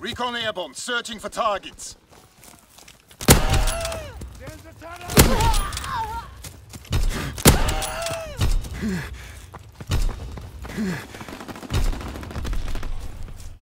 Recon airborne, searching for targets. There's a tunnel!